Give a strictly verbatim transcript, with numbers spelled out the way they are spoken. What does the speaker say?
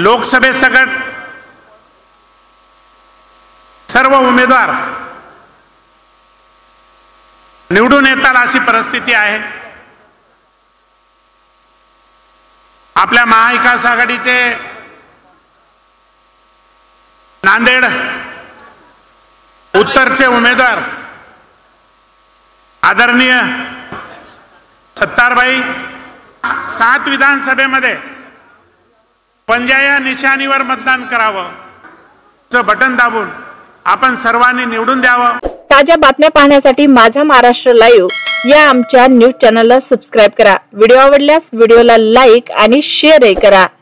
लोकसभेसकट सर्व उमेदवार निवडून येतात अशी परिस्थिती आहे। आपल्या महाविकास आघाडीचे नांदेड उत्तरचे उमेदवार आदरणीय सत्तारबाई सात विधानसभेमध्ये पंजा या निशाणीवर मतदान करावं, चं बटन दाबून आपण सर्वांनी निवडून द्यावं। ताज्या बातम्या पाहण्यासाठी माझा महाराष्ट्र लाईव्ह या आमच्या न्यूज चॅनलला सबस्क्राइब करा। व्हिडिओ आवडल्यास व्हिडिओला लाईक आणि शेअर करा।